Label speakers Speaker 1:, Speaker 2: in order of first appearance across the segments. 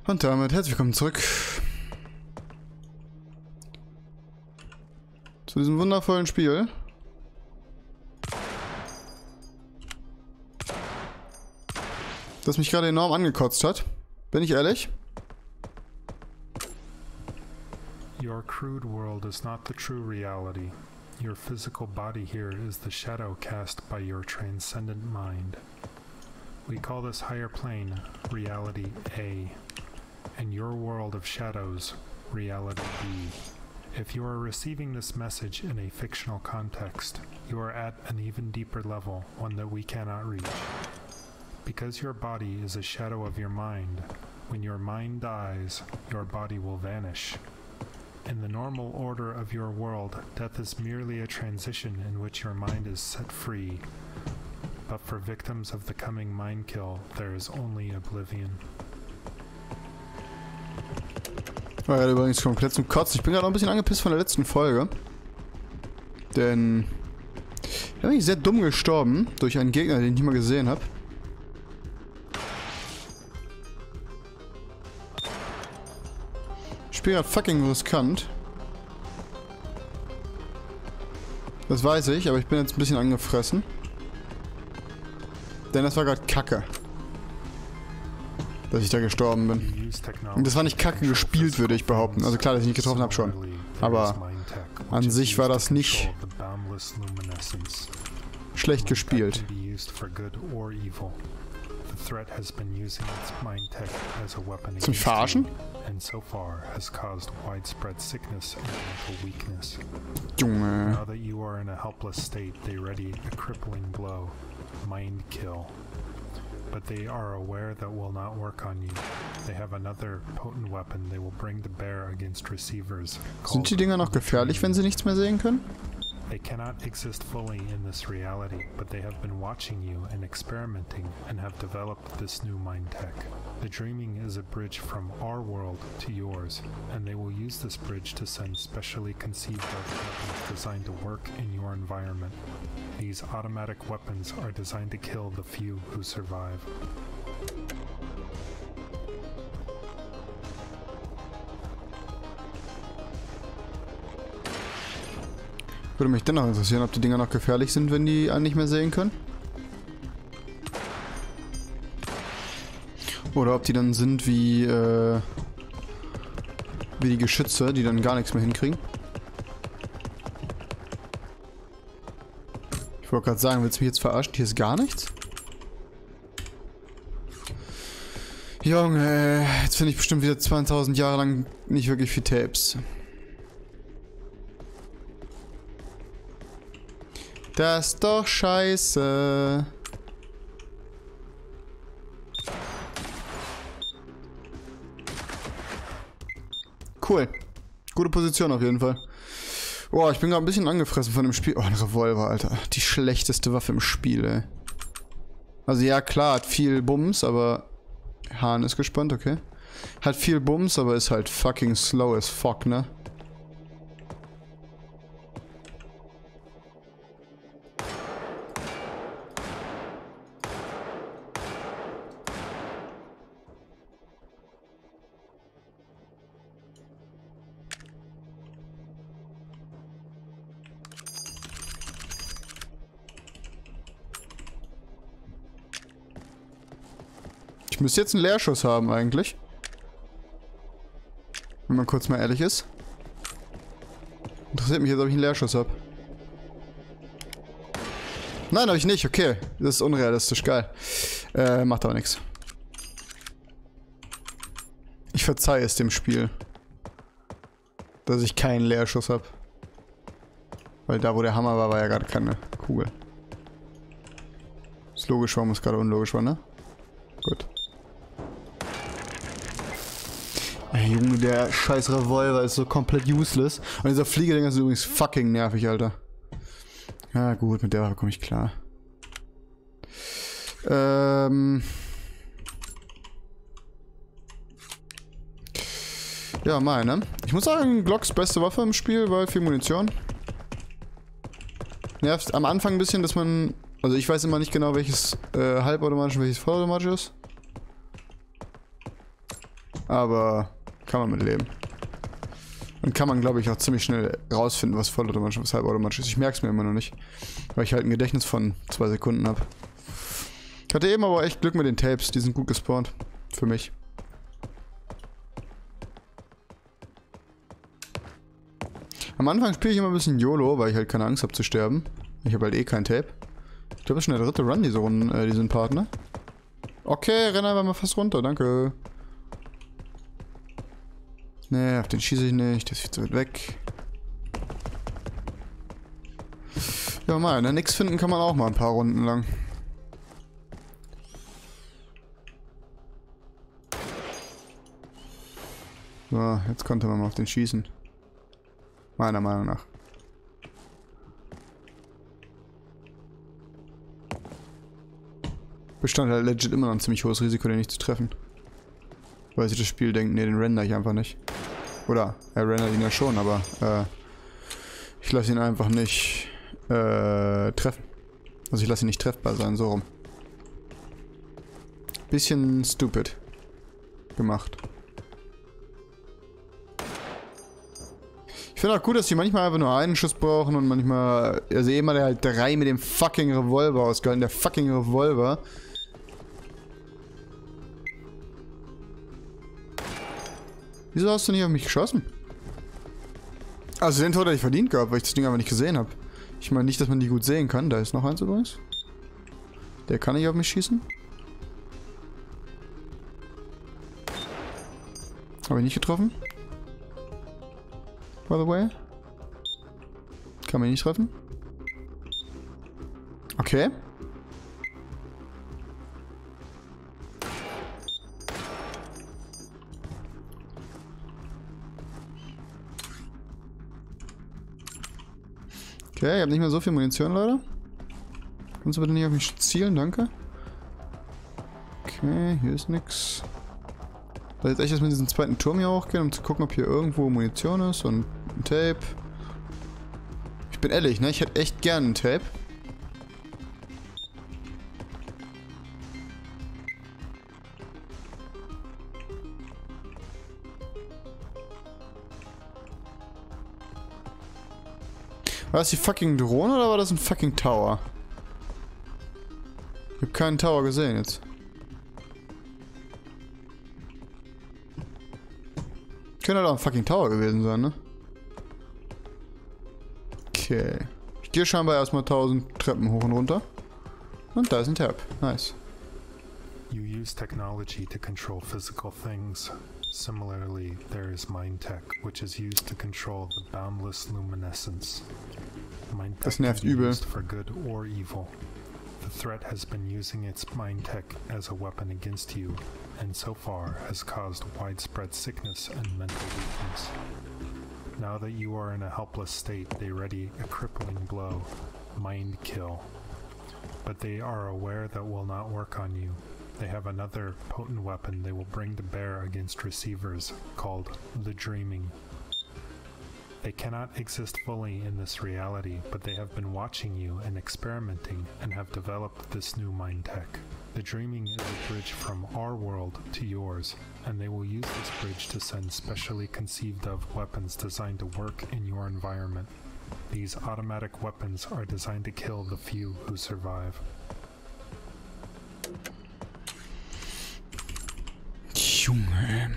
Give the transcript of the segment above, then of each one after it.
Speaker 1: Und damit herzlich willkommen zurück zu diesem wundervollen Spiel. Das mich gerade enorm angekotzt hat. Bin ich ehrlich?
Speaker 2: Your crude world is not the true reality. Your physical body here is the shadow cast by your transcendent mind. We call this higher plane Reality A, and your world of shadows Reality B. If you are receiving this message in a fictional context, you are at an even deeper level, one that we cannot reach. Because your body is a shadow of your mind, when your mind dies, your body will vanish. In the normal order of your world, death is merely a transition in which your mind is set free. But for victims of the coming mind kill, there is only oblivion.
Speaker 1: War ja übrigens komplett zum Kotzen. Ich bin gerade noch ein bisschen angepisst von der letzten Folge. Denn da bin ich sehr dumm gestorben durch einen Gegner, den ich nicht mal gesehen habe. Ich bin gerade fucking riskant. Das weiß ich, aber ich bin jetzt ein bisschen angefressen. Denn das war gerade Kacke. Dass ich da gestorben bin. Und das war nicht Kacke gespielt, würde ich behaupten. Also klar, dass ich nicht getroffen habe schon. Aber an sich war das nicht schlecht gespielt. Zum mich verarschen? Junge.
Speaker 2: But they are aware that will not work on you. They have another potent weapon they will bring to bear against receivers.
Speaker 1: Sind die Dinger noch gefährlich, wenn sie nichts mehr sehen können?
Speaker 2: They cannot exist fully in this reality, but they have been watching you and experimenting and have developed this new mind tech. The dreaming is a bridge from our world to yours, and they will use this bridge to send specially conceived weapons designed to work in your environment. These automatic weapons are designed to kill the few who survive.
Speaker 1: Würde mich dennoch interessieren, ob die Dinger noch gefährlich sind, wenn die einen nicht mehr sehen können. Oder ob die dann sind wie die Geschütze, die dann gar nichts mehr hinkriegen. Ich wollte gerade sagen, willst du mich jetzt verarschen? Hier ist gar nichts? Junge, jetzt finde ich bestimmt wieder 2000 Jahre lang nicht wirklich viel Tapes. Das ist doch scheiße. Cool. Gute Position auf jeden Fall. Boah, ich bin gerade ein bisschen angefressen von dem Spiel. Oh, ein Revolver, Alter. Die schlechteste Waffe im Spiel, ey. Also ja, klar, hat viel Bums, aber... Hahn ist gespannt, okay. Hat viel Bums, aber ist halt fucking slow as fuck, ne? Ich müsste jetzt einen Leerschuss haben eigentlich. Wenn man kurz mal ehrlich ist. Interessiert mich jetzt, ob ich einen Leerschuss habe. Nein, habe ich nicht. Okay. Das ist unrealistisch. Geil. Macht aber nichts. Ich verzeihe es dem Spiel. Dass ich keinen Leerschuss habe. Weil da, wo der Hammer war, war ja gerade keine Kugel. Ist logisch, warum es gerade unlogisch war, ne? Gut. Ey, Junge, der scheiß Revolver ist so komplett useless. Und dieser Fliegedinger ist übrigens fucking nervig, Alter. Ja gut, mit der Waffe komme ich klar. Ja, meine. Ich muss sagen, Glocks beste Waffe im Spiel, weil viel Munition. Nervt am Anfang ein bisschen, dass man... Also ich weiß immer nicht genau, welches halbautomatisch und welches vollautomatisch ist. Aber kann man mit leben. Und kann man, glaube ich, auch ziemlich schnell rausfinden, was vollautomatisch und was halbautomatisch ist. Ich merke es mir immer noch nicht. Weil ich halt ein Gedächtnis von 2 Sekunden habe. Ich hatte eben aber echt Glück mit den Tapes. Die sind gut gespawnt. Für mich. Am Anfang spiele ich immer ein bisschen YOLO, weil ich halt keine Angst habe zu sterben. Ich habe halt eh kein Tape. Ich glaube, das ist schon der 3. Run, diese Runde, diesen Partner. Okay, renn einfach mal fast runter, danke. Nee, auf den schieße ich nicht, der ist viel zu weit weg. Ja, mal, ne, nix finden kann man auch mal ein paar Runden lang. So, jetzt konnte man mal auf den schießen. Meiner Meinung nach. Bestand halt legit immer noch ein ziemlich hohes Risiko, den nicht zu treffen. Weil sich das Spiel denkt, nee, den render ich einfach nicht. Oder, er rendert ihn ja schon, aber ich lasse ihn einfach nicht treffen. Also ich lasse ihn nicht treffbar sein, so rum. Bisschen stupid gemacht. Ich finde auch gut, dass die manchmal einfach nur einen Schuss brauchen und manchmal, also jemand, der halt 3 mit dem fucking Revolver ausgehalten, der fucking Revolver. Wieso hast du nicht auf mich geschossen? Also den Tod hätte ich verdient gehabt, weil ich das Ding aber nicht gesehen habe. Ich meine nicht, dass man die gut sehen kann. Da ist noch eins übrigens. Der kann nicht auf mich schießen. Habe ich nicht getroffen. By the way. Kann man ihn nicht treffen. Okay. Okay, ich habe nicht mehr so viel Munition, Leute. Kannst du bitte nicht auf mich zielen, danke. Okay, hier ist nix. Soll jetzt echt erstmal diesen zweiten Turm hier hochgehen, um zu gucken, ob hier irgendwo Munition ist und ein Tape. Ich bin ehrlich, ne? Ich hätte echt gern ein Tape. War das die fucking Drohne oder war das ein fucking Tower? Ich habe keinen Tower gesehen jetzt. Könnte halt auch ein fucking Tower gewesen sein, ne? Okay. Ich gehe scheinbar erstmal 1000 Treppen hoch und runter. Und da ist ein Tab. Nice.
Speaker 2: You use technology to control physical things. Similarly, there is mind tech, which is used to control the boundless luminescence. Mind tech
Speaker 1: Das nervt
Speaker 2: can be
Speaker 1: übel.
Speaker 2: used for good or evil. The threat has been using its mind tech as a weapon against you, and so far has caused widespread sickness and mental weakness. Now that you are in a helpless state, they ready a crippling blow, mind kill. But they are aware that will not work on you. They have another potent weapon they will bring to bear against receivers, called the Dreaming. They cannot exist fully in this reality, but they have been watching you and experimenting and have developed this new mind tech. The Dreaming is a bridge from our world to yours, and they will use this bridge to send specially conceived of weapons designed to work in your environment. These automatic weapons are designed to kill the few who survive.
Speaker 1: Junge.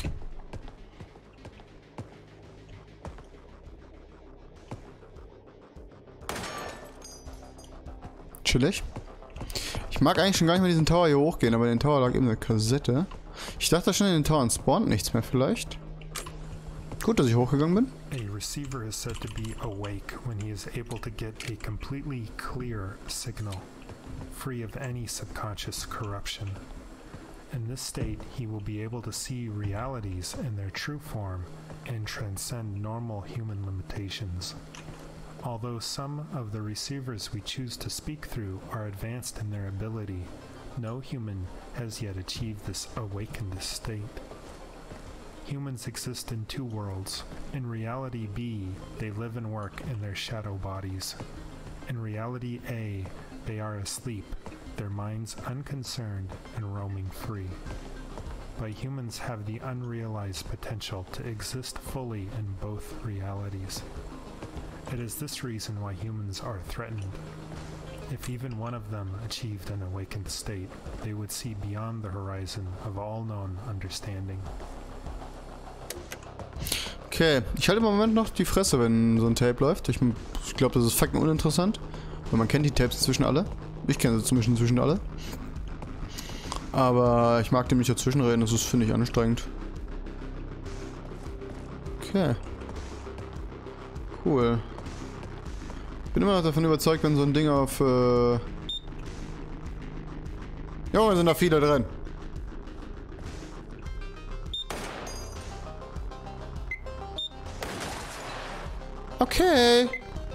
Speaker 1: Chillig. Ich mag eigentlich schon gar nicht mehr diesen Tower hier hochgehen, aber in den Tower lag eben eine Kassette. Ich dachte schon, in den Towern spawnt nichts mehr vielleicht. Gut, dass ich hochgegangen bin.
Speaker 2: A receiver is said to be awake when he is able to get a completely clear signal, free of any subconscious corruption. In this state, he will be able to see realities in their true form and transcend normal human limitations. Although some of the receivers we choose to speak through are advanced in their ability, no human has yet achieved this awakened state. Humans exist in two worlds. In reality B, they live and work in their shadow bodies. In reality A, they are asleep, their minds unconcerned and roaming free. but humans have the unrealized potential to exist fully in both realities. It is this reason why humans are threatened. If even one of them achieved an awakened state, they would see beyond the horizon of all known understanding.
Speaker 1: Okay, ich halte im Moment noch die Fresse, wenn so ein Tape läuft. Ich glaube, das ist fucking uninteressant. Weil man kennt die Tapes inzwischen alle. Ich kenne sie zumindest inzwischen alle. Aber ich mag dem nicht dazwischenreden, das ist, finde ich, anstrengend. Okay. Cool. Bin immer noch davon überzeugt, wenn so ein Ding auf... Junge, sind da viele drin. Okay.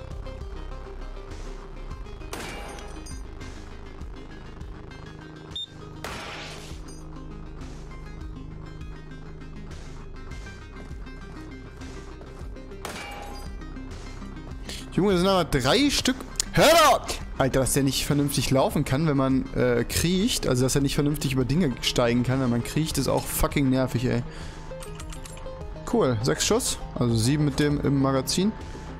Speaker 1: Junge, das sind aber 3 Stück. Hör auf! Alter, dass der nicht vernünftig laufen kann, wenn man kriecht. Also, dass er nicht vernünftig über Dinge steigen kann, wenn man kriecht, ist auch fucking nervig, ey. Cool, 6 Schuss. Also 7 mit dem im Magazin.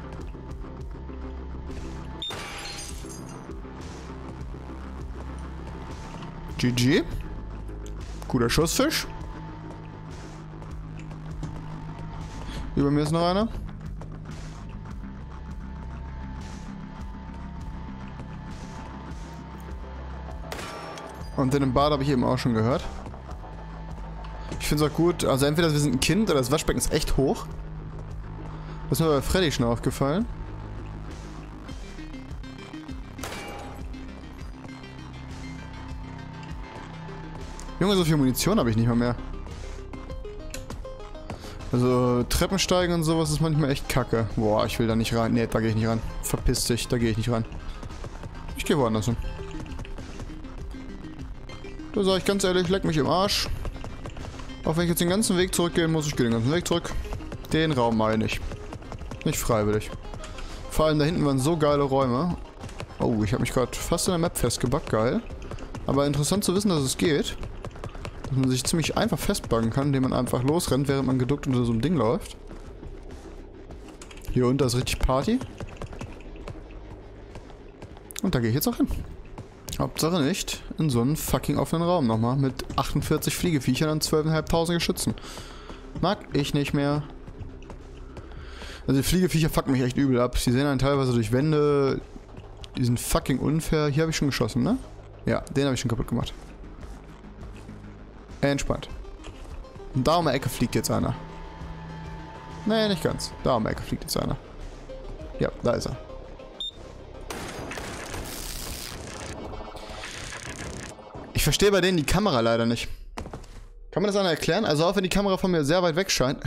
Speaker 1: GG. Guter Schussfisch. Über mir ist noch einer. Und den im Bad habe ich eben auch schon gehört. Ich finde es auch gut, also entweder wir sind ein Kind oder das Waschbecken ist echt hoch. Das ist mir bei Freddy schon aufgefallen. Junge, so viel Munition habe ich nicht mal mehr. Also Treppensteigen und sowas ist manchmal echt kacke. Boah, ich will da nicht rein. Nee, da gehe ich nicht ran. Verpiss dich, da gehe ich nicht ran. Ich gehe woanders hin. Da sage ich ganz ehrlich, leck mich im Arsch. Auch wenn ich jetzt den ganzen Weg zurückgehen muss, ich gehe den ganzen Weg zurück. Den Raum meine ich. Nicht freiwillig. Vor allem da hinten waren so geile Räume. Oh, ich habe mich gerade fast in der Map festgebackt, geil. Aber interessant zu wissen, dass es geht. Dass man sich ziemlich einfach festbuggen kann, indem man einfach losrennt, während man geduckt unter so einem Ding läuft. Hier unten ist richtig Party. Und da gehe ich jetzt auch hin. Hauptsache nicht in so einen fucking offenen Raum nochmal mit 48 Fliegeviechern und 12.500 Geschützen. Mag ich nicht mehr. Also die Fliegeviecher fucken mich echt übel ab. Die sehen dann teilweise durch Wände. Die sind fucking unfair. Hier habe ich schon geschossen, ne? Ja, den habe ich schon kaputt gemacht. Entspannt. Und da um die Ecke fliegt jetzt einer. Nee, nicht ganz. Da um die Ecke fliegt jetzt einer. Ja, da ist er. Ich verstehe bei denen die Kamera leider nicht. Kann man das einer erklären? Also auch wenn die Kamera von mir sehr weit weg scheint.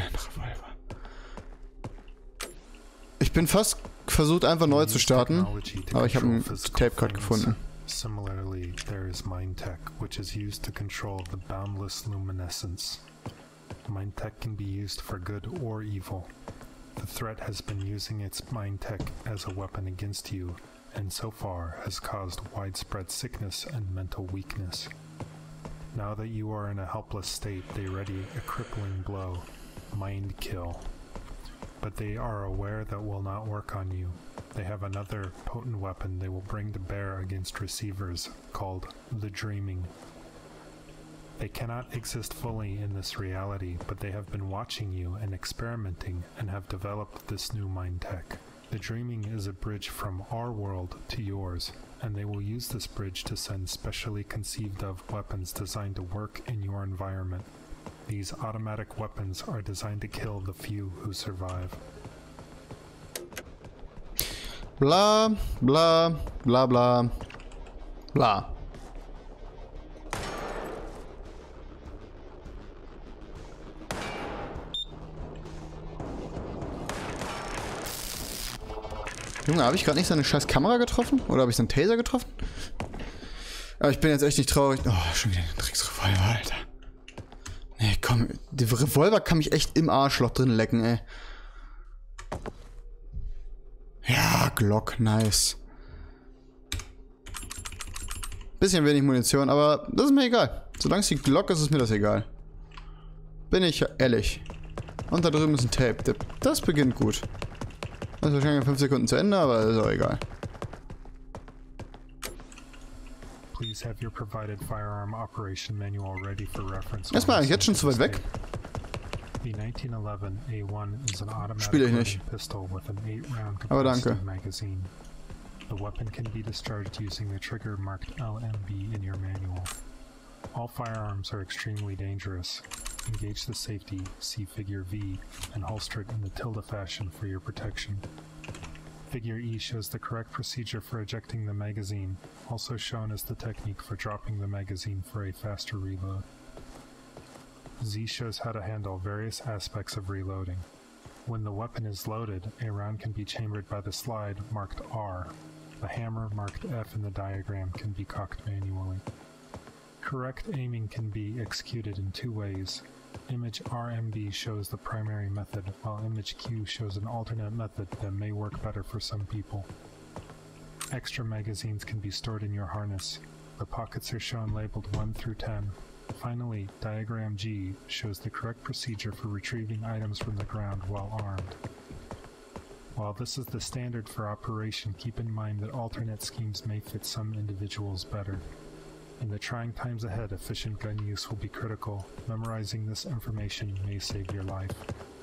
Speaker 1: Ich bin fast versucht einfach neu zu starten, aber ich habe einen Tape-Cut gefunden.
Speaker 2: Similarly, there is mind tech, which is used to control the boundless luminescence. Mind tech can be used for good or evil. The threat has been using its mind tech as a weapon against you, and so far has caused widespread sickness and mental weakness. Now that you are in a helpless state, they ready a crippling blow, mind kill. But they are aware that will not work on you. They have another potent weapon they will bring to bear against receivers, called the Dreaming. They cannot exist fully in this reality, but they have been watching you and experimenting and have developed this new mind tech. The Dreaming is a bridge from our world to yours, and they will use this bridge to send specially conceived of weapons designed to work in your environment. These automatic weapons are designed to kill the few who survive.
Speaker 1: Bla, bla, bla, bla, bla. Junge, habe ich gerade nicht seine scheiß Kamera getroffen? Oder habe ich seinen Taser getroffen? Aber ich bin jetzt echt nicht traurig. Oh, schon wieder ein Drecksrevolver, Alter. Nee, komm. Der Revolver kann mich echt im Arschloch drin lecken, ey. Ja, Glock, nice. Bisschen wenig Munition, aber das ist mir egal. Solange es die Glock ist, ist mir das egal. Bin ich ehrlich. Und da drüben ist ein Tape. Das beginnt gut. Das ist wahrscheinlich in 5 Sekunden zu Ende, aber ist auch egal.
Speaker 2: Please have your provided firearm operation manual ready for reference.
Speaker 1: Erstmal eigentlich jetzt schon zu weit weg.
Speaker 2: The 1911 A1 is an
Speaker 1: Spiele ich
Speaker 2: automatic
Speaker 1: nicht.
Speaker 2: loading pistol with an 8-round
Speaker 1: Aber danke.
Speaker 2: capacity magazine. The weapon can be discharged using the trigger marked LMB in your manual. All firearms are extremely dangerous. Engage the safety, see figure V, and holster it in the tilde fashion for your protection. Figure E shows the correct procedure for ejecting the magazine, also shown as the technique for dropping the magazine for a faster reload. Z shows how to handle various aspects of reloading. When the weapon is loaded, a round can be chambered by the slide marked R. The hammer marked F in the diagram can be cocked manually. Correct aiming can be executed in 2 ways. Image RMB shows the primary method, while image Q shows an alternate method that may work better for some people. Extra magazines can be stored in your harness. The pockets are shown labeled 1 through 10. Finally, diagram G shows the correct procedure for retrieving items from the ground while armed. While this is the standard for operation, keep in mind that alternate schemes may fit some individuals better. In the trying times ahead, efficient gun use will be critical. Memorizing this information may save your life.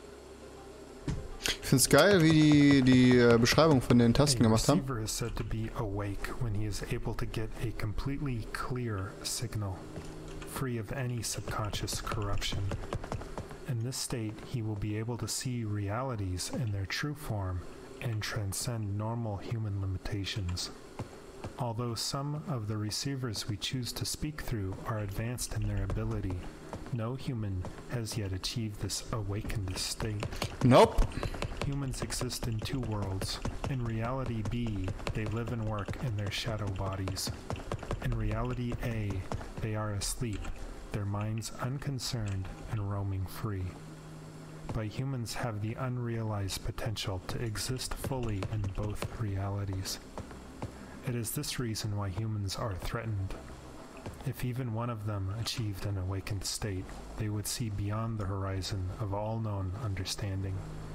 Speaker 1: Ich finde es geil, wie die Beschreibung von den Tasten gemacht haben.
Speaker 2: A receiver is said to be awake when he is able to get a completely clear signal, free of any subconscious corruption. In this state, he will be able to see realities in their true form and transcend normal human limitations. Although some of the receivers we choose to speak through are advanced in their ability, no human has yet achieved this awakened state.
Speaker 1: Nope.
Speaker 2: Humans exist in 2 worlds. In reality B, they live and work in their shadow bodies. In reality A, they are asleep, their minds unconcerned and roaming free. But humans have the unrealized potential to exist fully in both realities. It is this reason why humans are threatened. If even one of them achieved an awakened state, they would see beyond the horizon of all known understanding.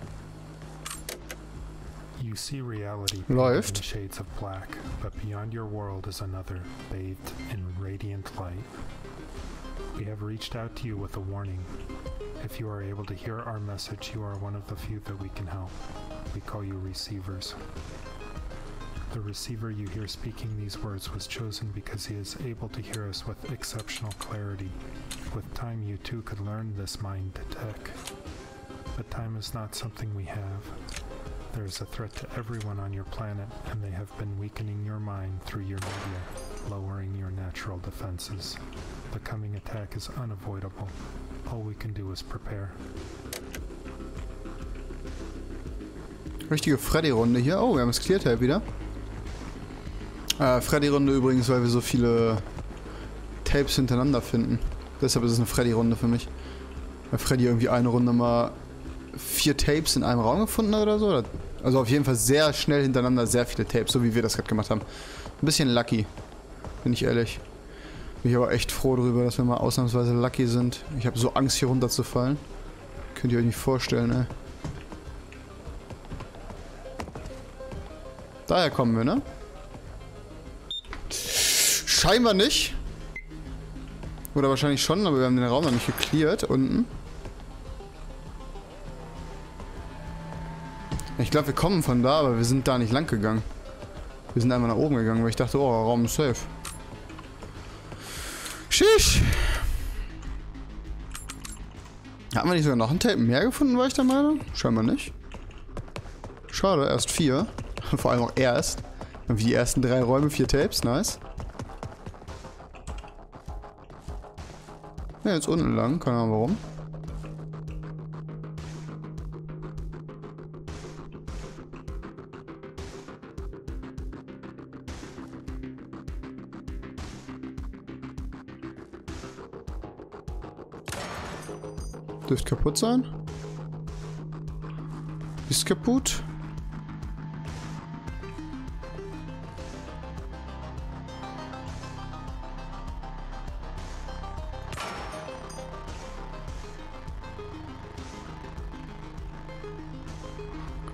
Speaker 2: You see reality painted in the shades of black, but beyond your world is another, bathed in radiant light. We have reached out to you with a warning. If you are able to hear our message, you are one of the few that we can help. We call you receivers. The receiver you hear speaking these words was chosen because he is able to hear us with exceptional clarity. With time, you too could learn this mind tech. But time is not something we have. There is a threat to everyone on your planet, and they have been weakening your mind through your media, lowering your natural defenses. The coming attack is unavoidable. All we can do is prepare.
Speaker 1: Richtige Freddy-Runde hier. Oh, wir haben das Clear-Tape wieder. Freddy-Runde übrigens, weil wir so viele Tapes hintereinander finden. Deshalb ist es eine Freddy-Runde für mich. Weil Freddy irgendwie eine Runde mal 4 Tapes in einem Raum gefunden hat oder so. Also auf jeden Fall sehr schnell hintereinander sehr viele Tapes, so wie wir das gerade gemacht haben. Ein bisschen lucky, bin ich ehrlich. Bin ich aber echt froh darüber, dass wir mal ausnahmsweise lucky sind. Ich habe so Angst, hier runterzufallen. Könnt ihr euch nicht vorstellen, ey. Daher kommen wir, ne? Scheinbar nicht. Oder wahrscheinlich schon, aber wir haben den Raum noch nicht gecleart unten. Ich glaube, wir kommen von da, aber wir sind da nicht lang gegangen. Wir sind einmal nach oben gegangen, weil ich dachte, oh, der Raum ist safe. Schisch! Haben wir nicht sogar noch ein Tape mehr gefunden, war ich der Meinung? Scheinbar nicht. Schade, erst 4. Vor allem auch erst. Wie die ersten 3 Räume, 4 Tapes, nice. Ja, jetzt unten lang, keine Ahnung warum. Dürfte kaputt sein. Ist kaputt.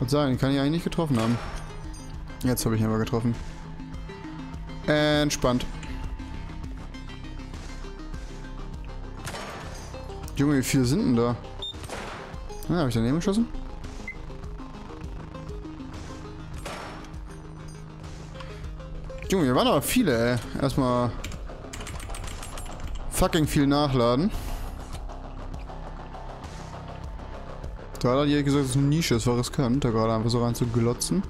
Speaker 1: Was sagen, den kann ich eigentlich nicht getroffen haben. Jetzt habe ich ihn aber getroffen. Entspannt. Junge, wie viele sind denn da? Ah, habe ich daneben geschossen? Junge, hier waren aber viele, ey. Erstmal fucking viel nachladen. Da hat jeder gesagt, dass es eine Nische ist, war riskant, da gerade einfach so rein zu glotzen.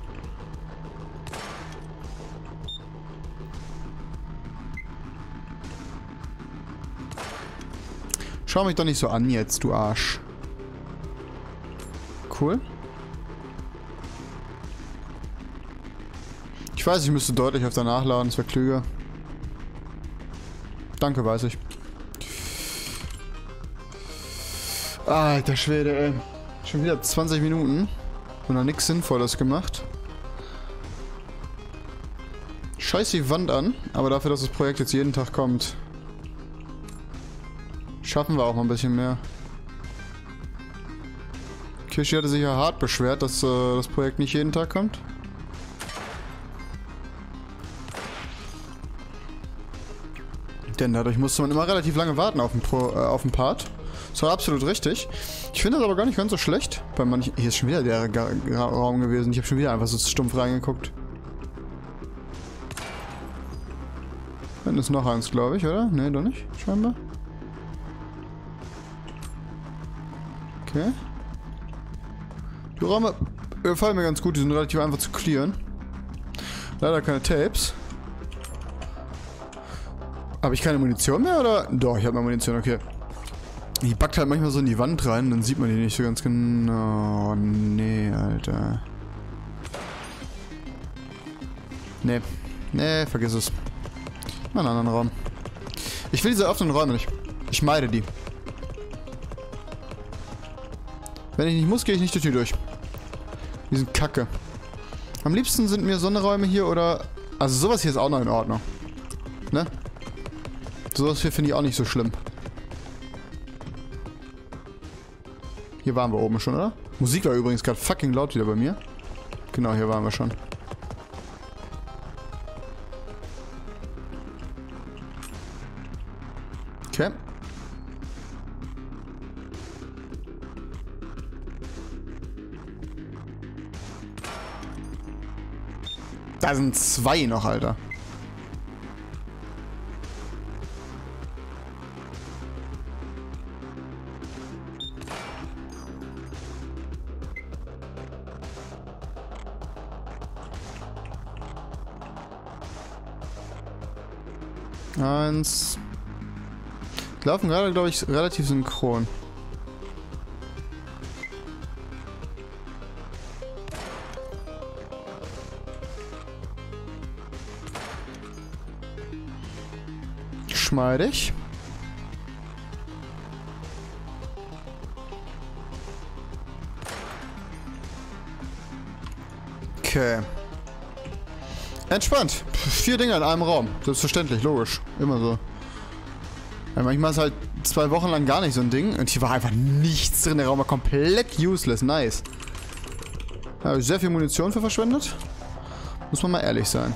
Speaker 1: Schau mich doch nicht so an jetzt, du Arsch. Cool. Ich weiß, ich müsste deutlich öfter nachladen, es wäre klüger. Danke, weiß ich. Alter Schwede, ey. Schon wieder 20 Minuten. Und noch nichts Sinnvolles gemacht. Scheiß die Wand an, aber dafür, dass das Projekt jetzt jeden Tag kommt, schaffen wir auch mal ein bisschen mehr. Kirschi hatte sich ja hart beschwert, dass das Projekt nicht jeden Tag kommt. Denn dadurch musste man immer relativ lange warten auf den Part. Das war absolut richtig. Ich finde das aber gar nicht ganz so schlecht. Bei manchen. Hier ist schon wieder der Raum gewesen. Ich habe schon wieder einfach so stumpf reingeguckt. Dann ist noch eins, glaube ich, oder? Ne, doch nicht. Scheinbar. Okay. Die Räume gefallen mir ganz gut. Die sind relativ einfach zu clearen. Leider keine Tapes. Habe ich keine Munition mehr, oder? Doch, ich habe noch Munition, okay. Die backt halt manchmal so in die Wand rein, dann sieht man die nicht so ganz genau. Oh, nee, Alter. Nee. Nee, vergiss es. Mal einen anderen Raum. Ich will diese offenen Räume nicht. Ich meide die. Wenn ich nicht muss, gehe ich nicht durch die durch. Die sind kacke. Am liebsten sind mir Sonderräume hier oder... Also sowas hier ist auch noch in Ordnung. Ne? Sowas hier finde ich auch nicht so schlimm. Hier waren wir oben schon, oder? Musik war übrigens gerade fucking laut wieder bei mir. Genau, hier waren wir schon. Okay. Da sind zwei noch, Alter. Eins. Die laufen gerade, glaube ich, relativ synchron. Geschmeidig. Okay. Entspannt. 4 Dinge in einem Raum. Selbstverständlich, logisch. Immer so. Ja, manchmal ist halt 2 Wochen lang gar nicht so ein Ding. Und hier war einfach nichts drin. Der Raum war komplett useless. Nice. Da habe ich sehr viel Munition für verschwendet. Muss man mal ehrlich sein.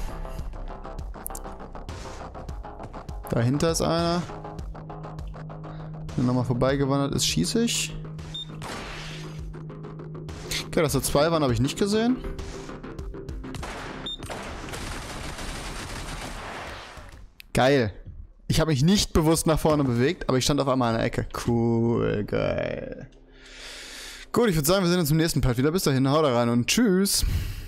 Speaker 1: Dahinter ist einer. Wenn nochmal vorbeigewandert ist, schieße ich. Okay, dass da 2 waren, habe ich nicht gesehen. Geil. Ich habe mich nicht bewusst nach vorne bewegt, aber ich stand auf einmal an der Ecke. Cool, geil. Gut, ich würde sagen, wir sehen uns im nächsten Part wieder. Bis dahin, haut rein und tschüss.